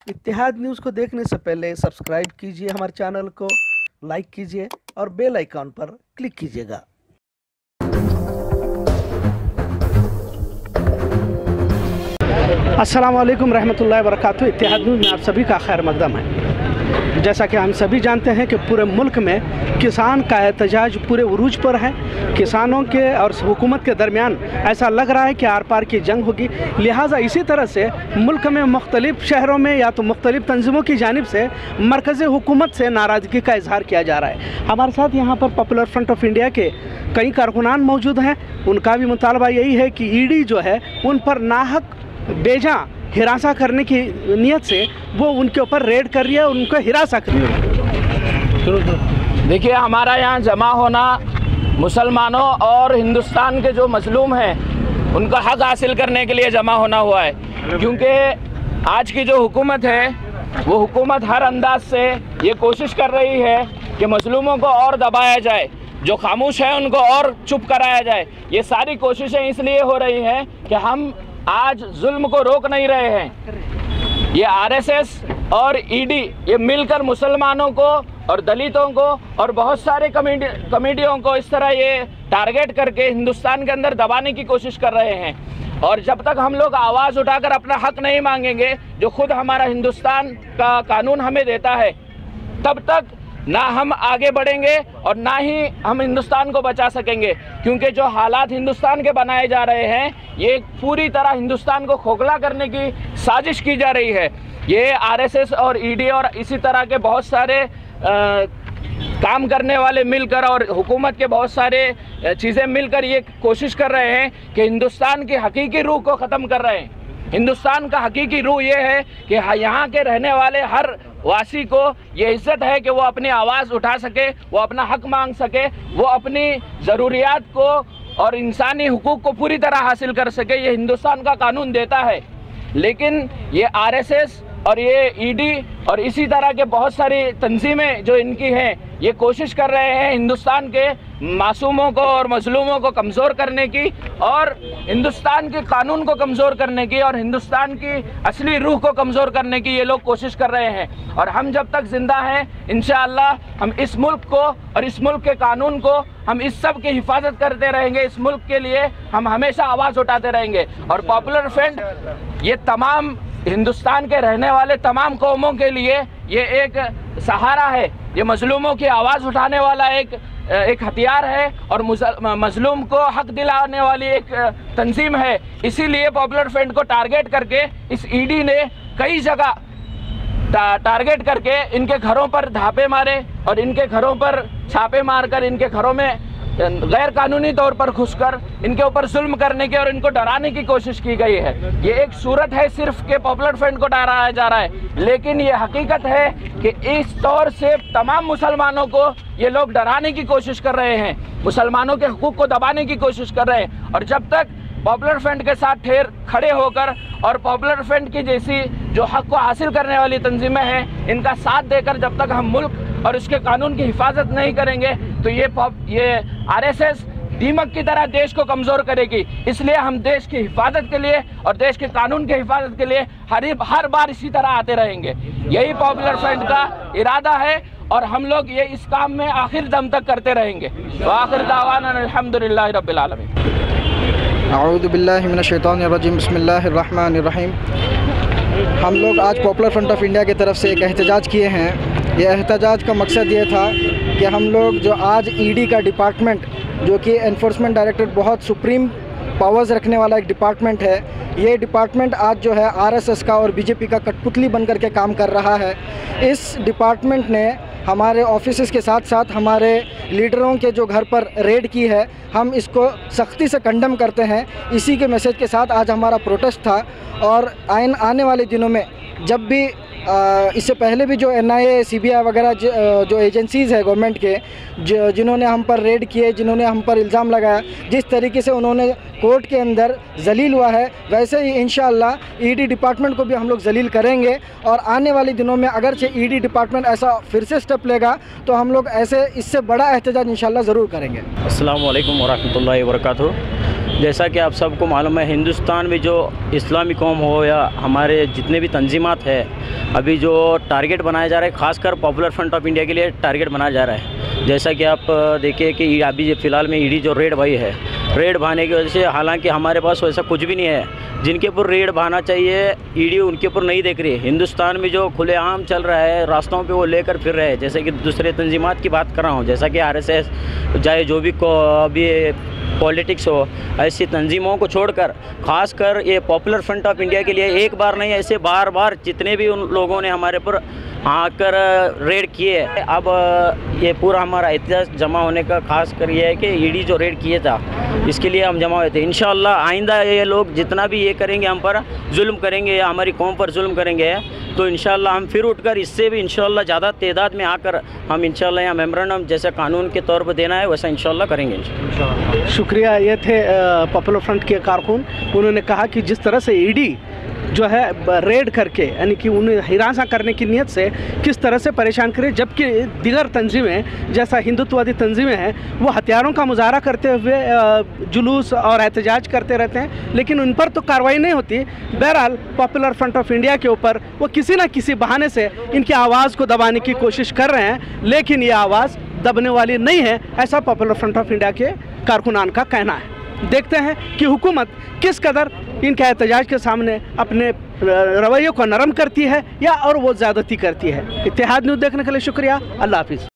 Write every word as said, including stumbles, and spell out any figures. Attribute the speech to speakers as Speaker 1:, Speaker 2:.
Speaker 1: इत्तेहाद news को देखने से पहले सब्सक्राइब कीजिए हमारे चैनल को, लाइक कीजिए और बेल आइकॉन पर क्लिक कीजिएगा। अस्सलाम वालेकुम रहमतुल्लाहि व बरकातहू। इत्तेहाद न्यूज़ में आप सभी का खैर मकदम है। जैसा कि हम सभी जानते हैं कि पूरे मुल्क में किसान का एहतजाज पूरे उरूज पर है। किसानों के और हुकूमत के दरमियान ऐसा लग रहा है कि आर पार की जंग होगी। लिहाजा इसी तरह से मुल्क में मुख्तलिफ शहरों में या तो मुख्तलिफ तंजीमों की जानिब से मरकज़ी हुकूमत से नाराज़गी का इजहार किया जा रहा है। हमारे साथ यहाँ पर पॉपुलर फ्रंट ऑफ इंडिया के कई कारकुनान मौजूद हैं। उनका भी मुतालबा यही है कि ई डी जो है उन पर नाहक बेजा हिरासा करने की नीयत से वो उनके ऊपर रेड कर रही है, उनको हिरासा कर रही है।
Speaker 2: देखिए, हमारा यहाँ जमा होना मुसलमानों और हिंदुस्तान के जो मजलूम हैं उनका हक हासिल करने के लिए जमा होना हुआ है, क्योंकि आज की जो हुकूमत है वो हुकूमत हर अंदाज से ये कोशिश कर रही है कि मजलूमों को और दबाया जाए, जो खामोश है उनको और चुप कराया जाए। ये सारी कोशिशें इसलिए हो रही हैं कि हम आज जुल्म को रोक नहीं रहे हैं। ये आर एस एस और ई डी ये मिलकर मुसलमानों को और दलितों को और बहुत सारे कमेटी कमेटियों को इस तरह ये टारगेट करके हिंदुस्तान के अंदर दबाने की कोशिश कर रहे हैं। और जब तक हम लोग आवाज़ उठाकर अपना हक नहीं मांगेंगे जो खुद हमारा हिंदुस्तान का कानून हमें देता है, तब तक ना हम आगे बढ़ेंगे और ना ही हम हिंदुस्तान को बचा सकेंगे। क्योंकि जो हालात हिंदुस्तान के बनाए जा रहे हैं ये पूरी तरह हिंदुस्तान को खोखला करने की साजिश की जा रही है। ये आर एस एस और ई डी और इसी तरह के बहुत सारे आ, काम करने वाले मिलकर और हुकूमत के बहुत सारे चीज़ें मिलकर ये कोशिश कर रहे हैं कि हिंदुस्तान की हकीकी रूह को ख़त्म कर रहे हैं। हिंदुस्तान का हकीकी रूह ये है कि यहाँ के रहने वाले हर वासी को ये इज्जत है कि वो अपनी आवाज़ उठा सके, वो अपना हक मांग सके, वो अपनी ज़रूरियात को और इंसानी हुकूक को पूरी तरह हासिल कर सके। ये हिंदुस्तान का कानून देता है। लेकिन ये आर एस एस और ये ई डी और इसी तरह के बहुत सारी तंजीमें जो इनकी हैं ये कोशिश कर रहे हैं हिंदुस्तान के मासूमों को और मजलूमों को कमज़ोर करने की और हिंदुस्तान के कानून को कमज़ोर करने की और हिंदुस्तान की असली रूह को कमज़ोर करने की ये लोग कोशिश कर रहे हैं। और हम जब तक ज़िंदा हैं इंशाअल्लाह हम इस मुल्क को और इस मुल्क के कानून को हम इस सब की हिफाजत करते रहेंगे। इस मुल्क के लिए हम हमेशा आवाज़ उठाते रहेंगे। और पॉपुलर फ्रंट ये तमाम हिंदुस्तान के रहने वाले तमाम कौमों के लिए ये एक सहारा है, ये मजलूमों की आवाज़ उठाने वाला एक एक हथियार है और मजलूम को हक दिलाने वाली एक तंजीम है। इसीलिए पॉपुलर फ्रंट को टारगेट करके इस ई डी ने कई जगह टा, टारगेट करके इनके घरों पर धापे मारे और इनके घरों पर छापे मारकर इनके घरों में गैर कानूनी तौर पर घुसकर इनके ऊपर जुल्म करने की और इनको डराने की कोशिश की गई है। ये एक सूरत है सिर्फ के पॉपुलर फ्रंट को डराया जा रहा है, लेकिन ये हकीकत है कि इस तौर से तमाम मुसलमानों को ये लोग डराने की कोशिश कर रहे हैं, मुसलमानों के हुकूक को दबाने की कोशिश कर रहे हैं। और जब तक पॉपुलर फ्रंट के साथ ठेर खड़े होकर और पॉपुलर फ्रंट की जैसी जो हक को हासिल करने वाली तंजीमें हैं इनका साथ देकर जब तक हम मुल्क और उसके कानून की हिफाजत नहीं करेंगे तो ये ये आर एस एस दीमक की तरह देश को कमज़ोर करेगी। इसलिए हम देश की हिफाजत के लिए और देश के कानून की हिफाजत के लिए हर हर बार इसी तरह आते रहेंगे। यही पॉपुलर फ्रंट का इरादा है और हम लोग ये इस काम में आखिर दम तक करते रहेंगे। तो आखिर दावाना अल्हम्दुलिल्लाहि रब्बिल आलमीन।
Speaker 3: अऊज़ु बिल्लाहि मिनश शैतानिर रजीम, बिस्मिल्लाहिर रहमानिर रहीम। हम लोग आज पॉपुलर फ्रंट ऑफ इंडिया की तरफ से एक एहतजाज किए हैं। ये एहतजाज का मकसद ये था कि हम लोग जो आज ई डी का डिपार्टमेंट जो कि एनफोर्समेंट डायरेक्टरेट बहुत सुप्रीम पावर्स रखने वाला एक डिपार्टमेंट है, ये डिपार्टमेंट आज जो है आर एस एस का और बी जे पी का कठपुतली बन कर के काम कर रहा है। इस डिपार्टमेंट ने हमारे ऑफिसेज़ के साथ साथ हमारे लीडरों के जो घर पर रेड की है, हम इसको सख्ती से कंडम करते हैं। इसी के मैसेज के साथ आज हमारा प्रोटेस्ट था। और आइन आने वाले दिनों में जब भी आ, इससे पहले भी जो N I A, C B I वगैरह जो एजेंसीज़ है गवर्नमेंट के जो जिन्होंने हम पर रेड किए, जिन्होंने हम पर इल्ज़ाम लगाया, जिस तरीके से उन्होंने कोर्ट के अंदर जलील हुआ है, वैसे ही इंशाअल्लाह ई डी डिपार्टमेंट को भी हम लोग जलील करेंगे। और आने वाले दिनों में अगरचे ई डी डिपार्टमेंट ऐसा फिर से स्टेप लेगा तो हम लोग ऐसे इससे बड़ा एहतजाज इंशाअल्लाह ज़रूर करेंगे।
Speaker 4: अस्सलाम वालेकुम व रहमतुल्लाहि व बरकातहू। जैसा कि आप सबको मालूम है, हिंदुस्तान में जो इस्लामी कौम हो या हमारे जितने भी तंजीमात है, अभी जो टारगेट बनाया जा रहा है, ख़ासकर पॉपुलर फ्रंट ऑफ इंडिया के लिए टारगेट बनाया जा रहा है। जैसा कि आप देखिए कि अभी फ़िलहाल में ईडी जो रेड भाई है, रेड भाने की वजह से, हालांकि हमारे पास वैसा कुछ भी नहीं है जिनके ऊपर रेड भाना चाहिए, ईडी उनके ऊपर नहीं देख रही है। हिंदुस्तान में जो खुलेआम चल रहा है, रास्तों पे वो लेकर फिर रहे हैं। जैसे कि दूसरे तंजीमात की बात कर रहा हूँ, जैसा कि आरएसएस, चाहे जो भी को अभी पॉलिटिक्स हो, ऐसी तंजीमों को छोड़कर खासकर ये पॉपुलर फ्रंट ऑफ इंडिया के लिए एक बार नहीं, ऐसे बार बार जितने भी उन लोगों ने हमारे पर आकर रेड किए, अब ये पूरा हमारा इतिहास जमा होने का खास कर ये है कि ईडी जो रेड किए था, इसके लिए हम जमा हुए थे। इंशाल्लाह आइंदा ये लोग जितना भी ये करेंगे, हम पर जुल्म करेंगे या हमारी कौम पर जुल्म करेंगे, तो इंशाल्लाह हम फिर उठकर इससे भी इंशाल्लाह ज़्यादा तादाद में आकर हम इंशाल्लाह यहाँ मेमोरेंडम जैसे कानून के तौर पर देना है वैसा इंशाल्लाह करेंगे। इंशाल्लाह।
Speaker 1: शुक्रिया। ये थे पॉपुलर फ्रंट के कारकुन। उन्होंने कहा कि जिस तरह से ईडी जो है रेड करके, यानी कि उन्हें हिरासा करने की नीयत से किस तरह से परेशान करे, जबकि दीगर तंजीमें जैसा हिंदुत्ववादी तंजीमें हैं वो हथियारों का मुजाहरा करते हुए जुलूस और एहतजाज करते रहते हैं, लेकिन उन पर तो कार्रवाई नहीं होती। बहरहाल पॉपुलर फ्रंट ऑफ इंडिया के ऊपर वो किसी न किसी बहाने से इनकी आवाज़ को दबाने की कोशिश कर रहे हैं, लेकिन ये आवाज़ दबने वाली नहीं है, ऐसा पॉपुलर फ्रंट ऑफ इंडिया के कारकुनान का कहना है। देखते हैं कि हुकूमत किस कदर इनके एहतजाज के सामने अपने रवैयों को नरम करती है या और वो ज़्यादती करती है। इत्तेहाद न्यूज़ देखने के लिए शुक्रिया। अल्लाह हाफिज़।